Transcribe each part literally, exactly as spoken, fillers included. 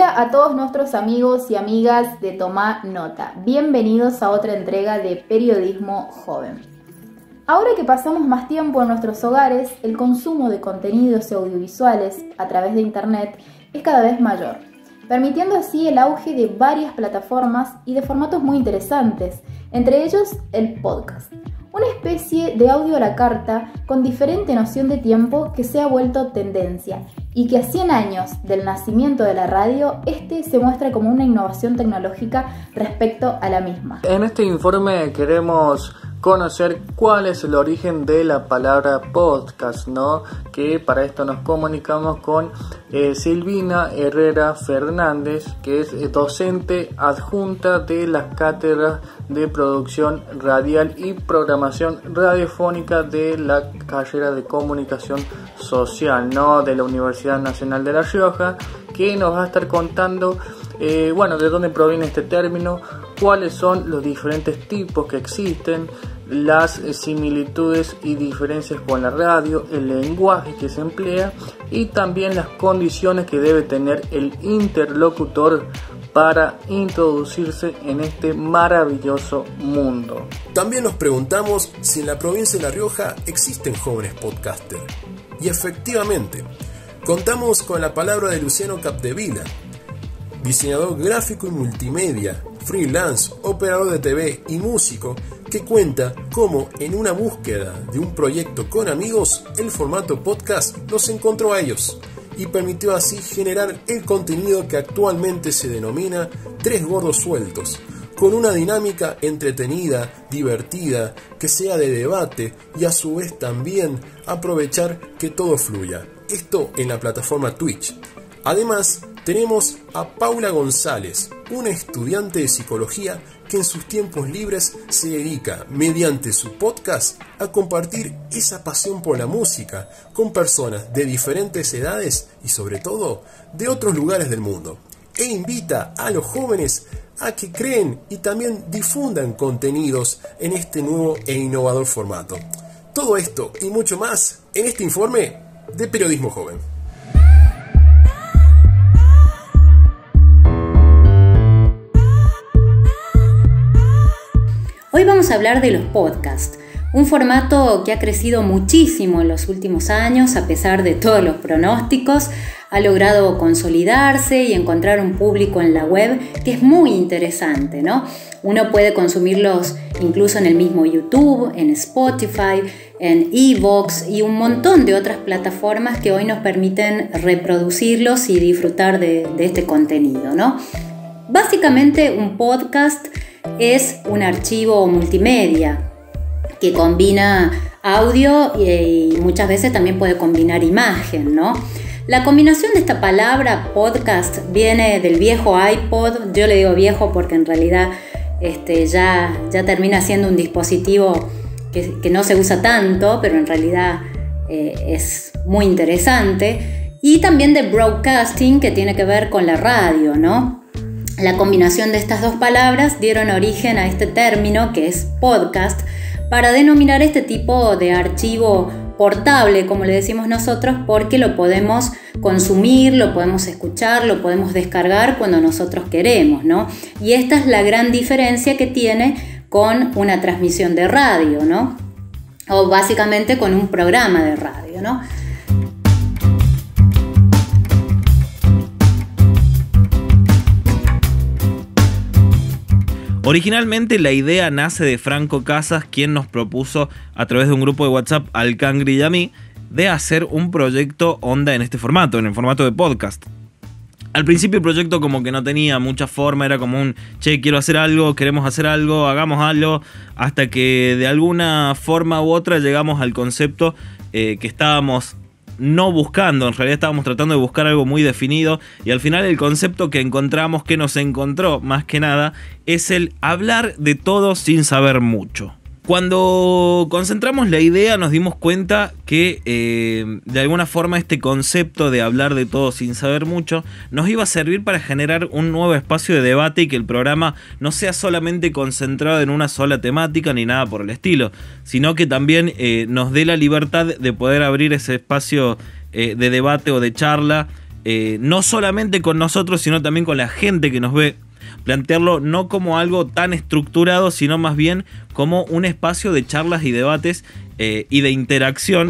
Hola a todos nuestros amigos y amigas de Tomá Nota. Bienvenidos a otra entrega de Periodismo Joven. Ahora que pasamos más tiempo en nuestros hogares, el consumo de contenidos audiovisuales a través de Internet es cada vez mayor, permitiendo así el auge de varias plataformas y de formatos muy interesantes, entre ellos el podcast. Una especie de audio a la carta con diferente noción de tiempo que se ha vuelto tendencia y que a cien años del nacimiento de la radio, este se muestra como una innovación tecnológica respecto a la misma. En este informe queremos conocer cuál es el origen de la palabra podcast, ¿no? Que para esto nos comunicamos con eh, Silvina Herrera Fernández, que es eh, docente adjunta de las cátedras de producción radial y programación radiofónica de la carrera de comunicación social, ¿no? De la Universidad Nacional de La Rioja, que nos va a estar contando eh, bueno, de dónde proviene este término, cuáles son los diferentes tipos que existen, las similitudes y diferencias con la radio, el lenguaje que se emplea y también las condiciones que debe tener el interlocutor para introducirse en este maravilloso mundo. También nos preguntamos si en la provincia de La Rioja existen jóvenes podcasters. Y efectivamente, contamos con la palabra de Luciano Capdevila, diseñador gráfico y multimedia, freelance, operador de T V y músico, que cuenta cómo en una búsqueda de un proyecto con amigos, el formato podcast los encontró a ellos y permitió así generar el contenido que actualmente se denomina Tres Gordos Sueltos, con una dinámica entretenida, divertida, que sea de debate y a su vez también aprovechar que todo fluya. Esto en la plataforma Twitch. Además, tenemos a Paula González, una estudiante de psicología que en sus tiempos libres se dedica, mediante su podcast, a compartir esa pasión por la música con personas de diferentes edades y sobre todo de otros lugares del mundo. E invita a los jóvenes a que creen y también difundan contenidos en este nuevo e innovador formato. Todo esto y mucho más en este informe de Periodismo Joven. Hoy vamos a hablar de los podcasts, un formato que ha crecido muchísimo en los últimos años a pesar de todos los pronósticos, ha logrado consolidarse y encontrar un público en la web que es muy interesante, ¿no? Uno puede consumirlos incluso en el mismo YouTube, en Spotify, en iVoox y un montón de otras plataformas que hoy nos permiten reproducirlos y disfrutar de, de este contenido, ¿no? Básicamente un podcast es un archivo multimedia que combina audio y muchas veces también puede combinar imagen, ¿no? La combinación de esta palabra podcast viene del viejo iPod. Yo le digo viejo porque en realidad este, ya, ya termina siendo un dispositivo que, que no se usa tanto, pero en realidad eh, es muy interesante. Y también de broadcasting, que tiene que ver con la radio, ¿no? La combinación de estas dos palabras dieron origen a este término que es podcast para denominar este tipo de archivo portable, como le decimos nosotros, porque lo podemos consumir, lo podemos escuchar, lo podemos descargar cuando nosotros queremos, ¿no? Y esta es la gran diferencia que tiene con una transmisión de radio, ¿no? O básicamente con un programa de radio, ¿no? Originalmente la idea nace de Franco Casas, quien nos propuso a través de un grupo de WhatsApp al Cangri y a mí de hacer un proyecto onda en este formato, en el formato de podcast. Al principio el proyecto como que no tenía mucha forma, era como un che, quiero hacer algo, queremos hacer algo, hagamos algo, hasta que de alguna forma u otra llegamos al concepto eh, que estábamos no buscando, en realidad estábamos tratando de buscar algo muy definido y al final el concepto que encontramos, que nos encontró más que nada, es el hablar de todo sin saber mucho. Cuando concentramos la idea nos dimos cuenta que eh, de alguna forma este concepto de hablar de todo sin saber mucho nos iba a servir para generar un nuevo espacio de debate y que el programa no sea solamente concentrado en una sola temática ni nada por el estilo, sino que también eh, nos dé la libertad de poder abrir ese espacio eh, de debate o de charla eh, no solamente con nosotros, sino también con la gente que nos ve. Plantearlo no como algo tan estructurado, sino más bien como un espacio de charlas y debates eh, y de interacción.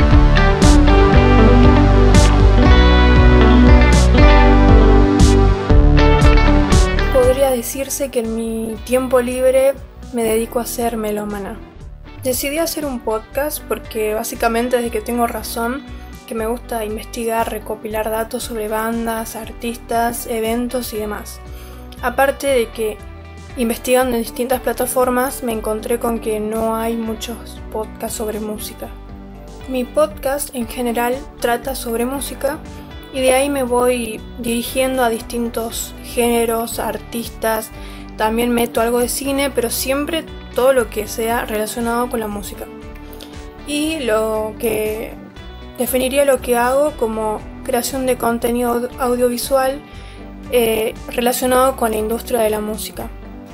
Podría decirse que en mi tiempo libre me dedico a ser melómana. Decidí hacer un podcast porque básicamente desde que tengo razón que me gusta investigar, recopilar datos sobre bandas, artistas, eventos y demás. Aparte de que investigando en distintas plataformas me encontré con que no hay muchos podcasts sobre música. Mi podcast en general trata sobre música y de ahí me voy dirigiendo a distintos géneros, artistas, también meto algo de cine, pero siempre todo lo que sea relacionado con la música. Y lo que definiría lo que hago como creación de contenido audiovisual eh, relacionado con la industria de la música.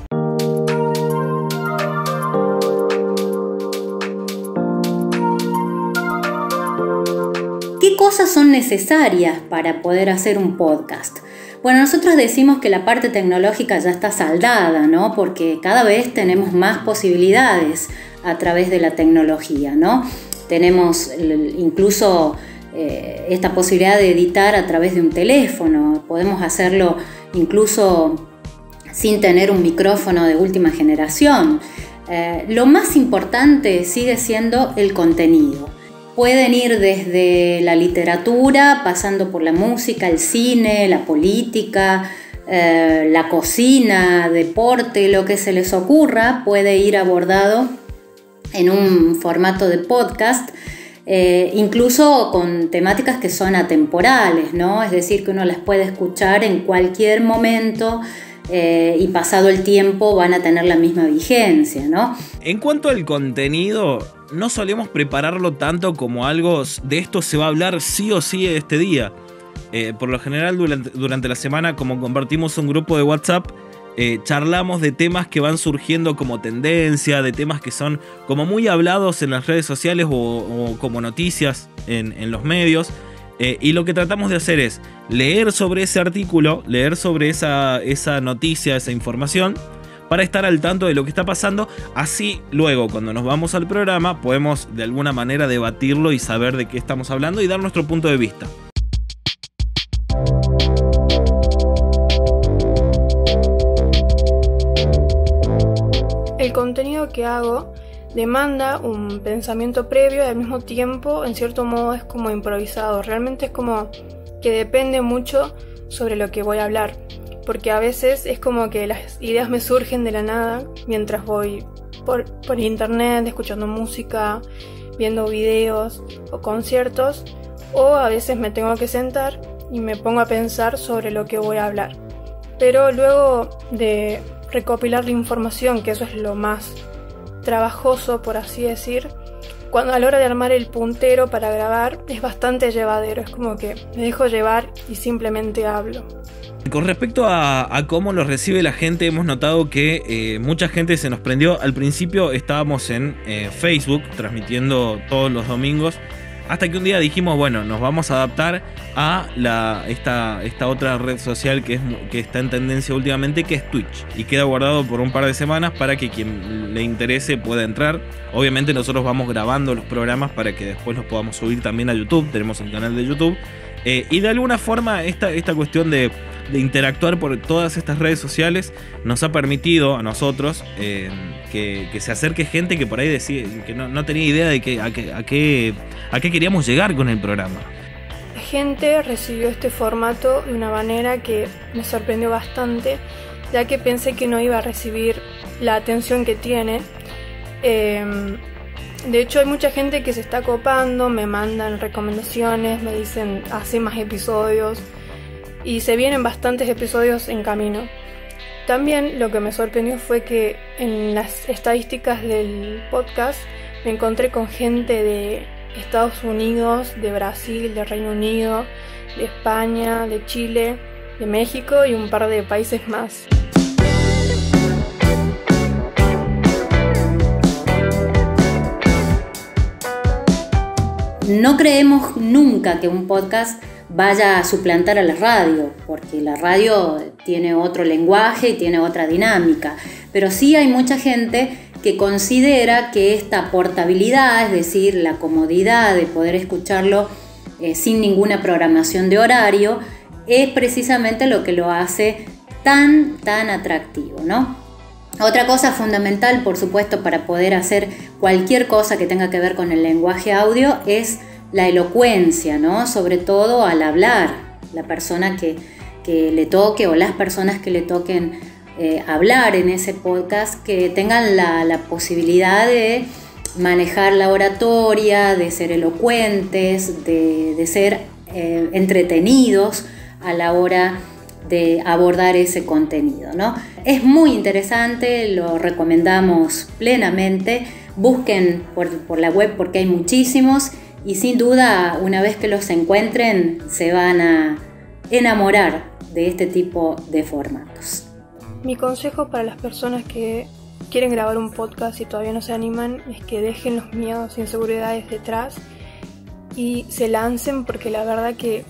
¿Qué cosas son necesarias para poder hacer un podcast? Bueno, nosotros decimos que la parte tecnológica ya está saldada, ¿no? Porque cada vez tenemos más posibilidades a través de la tecnología, ¿no? Tenemos incluso eh, esta posibilidad de editar a través de un teléfono. Podemos hacerlo incluso sin tener un micrófono de última generación. Eh, lo más importante sigue siendo el contenido. Pueden ir desde la literatura, pasando por la música, el cine, la política, eh, la cocina, deporte, lo que se les ocurra, puede ir abordado en un formato de podcast, eh, incluso con temáticas que son atemporales, ¿no? Es decir, que uno las puede escuchar en cualquier momento eh, y pasado el tiempo van a tener la misma vigencia, ¿no? En cuanto al contenido, no solemos prepararlo tanto como algo de esto se va a hablar sí o sí este día. Eh, por lo general durante, durante la semana, como compartimos un grupo de WhatsApp, eh, charlamos de temas que van surgiendo como tendencia, de temas que son como muy hablados en las redes sociales o, o como noticias en, en los medios. Eh, y lo que tratamos de hacer es leer sobre ese artículo, leer sobre esa, esa noticia, esa información, para estar al tanto de lo que está pasando. Así luego cuando nos vamos al programa podemos de alguna manera debatirlo y saber de qué estamos hablando y dar nuestro punto de vista. El contenido que hago demanda un pensamiento previo y al mismo tiempo en cierto modo es como improvisado. Realmente es como que depende mucho sobre lo que voy a hablar. Porque a veces es como que las ideas me surgen de la nada mientras voy por, por internet, escuchando música, viendo videos o conciertos, o a veces me tengo que sentar y me pongo a pensar sobre lo que voy a hablar. Pero luego de recopilar la información, que eso es lo más trabajoso, por así decir, cuando a la hora de armar el puntero para grabar es bastante llevadero, es como que me dejo llevar y simplemente hablo. Con respecto a, a cómo lo recibe la gente, hemos notado que eh, mucha gente se nos prendió. Al principio estábamos en eh, Facebook transmitiendo todos los domingos, hasta que un día dijimos, bueno, nos vamos a adaptar a la, esta, esta otra red social que, es, que está en tendencia últimamente, que es Twitch, y queda guardado por un par de semanas para que quien le interese pueda entrar. Obviamente nosotros vamos grabando los programas para que después los podamos subir también a YouTube. Tenemos un canal de YouTube. Eh, y de alguna forma esta, esta cuestión de, de interactuar por todas estas redes sociales nos ha permitido a nosotros eh, que, que se acerque gente que por ahí decía, que no, no tenía idea de que, a, que, a, qué, a qué queríamos llegar con el programa. La gente recibió este formato de una manera que me sorprendió bastante, ya que pensé que no iba a recibir la atención que tiene. Eh, De hecho hay mucha gente que se está copando, me mandan recomendaciones, me dicen hace más episodios y se vienen bastantes episodios en camino. También lo que me sorprendió fue que en las estadísticas del podcast me encontré con gente de Estados Unidos, de Brasil, de Reino Unido, de España, de Chile, de México y un par de países más. No creemos nunca que un podcast vaya a suplantar a la radio, porque la radio tiene otro lenguaje y tiene otra dinámica. Pero sí hay mucha gente que considera que esta portabilidad, es decir, la comodidad de poder escucharlo eh, sin ninguna programación de horario, es precisamente lo que lo hace tan, tan atractivo, ¿no? Otra cosa fundamental, por supuesto, para poder hacer cualquier cosa que tenga que ver con el lenguaje audio es la elocuencia, ¿no? Sobre todo al hablar, la persona que, que le toque o las personas que le toquen eh, hablar en ese podcast, que tengan la, la posibilidad de manejar la oratoria, de ser elocuentes, de, de ser eh, entretenidos a la hora de abordar ese contenido, ¿no? Es muy interesante, lo recomendamos plenamente. Busquen por, por la web porque hay muchísimos y sin duda una vez que los encuentren se van a enamorar de este tipo de formatos. Mi consejo para las personas que quieren grabar un podcast y todavía no se animan es que dejen los miedos e inseguridades detrás y se lancen, porque la verdad que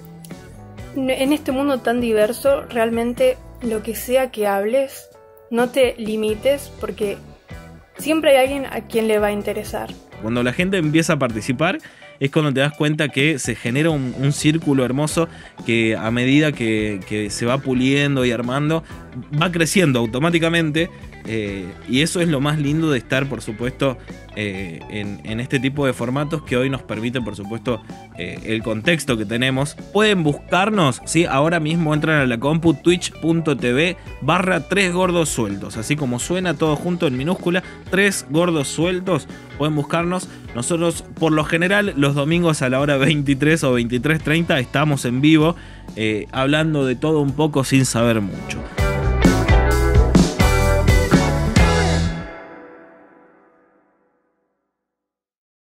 en este mundo tan diverso, realmente lo que sea que hables, no te limites, porque siempre hay alguien a quien le va a interesar. Cuando la gente empieza a participar es cuando te das cuenta que se genera un, un círculo hermoso que a medida que, que se va puliendo y armando, va creciendo automáticamente. Eh, y eso es lo más lindo de estar, por supuesto, eh, en, en este tipo de formatos que hoy nos permiten, por supuesto, eh, el contexto que tenemos. Pueden buscarnos, ¿sí? Ahora mismo entran a la compu twitch.tv barra tres gordos sueltos, así como suena todo junto en minúscula, tres gordos sueltos. Pueden buscarnos. Nosotros, por lo general, los domingos a la hora veintitrés o veintitrés treinta estamos en vivo, eh, hablando de todo un poco sin saber mucho.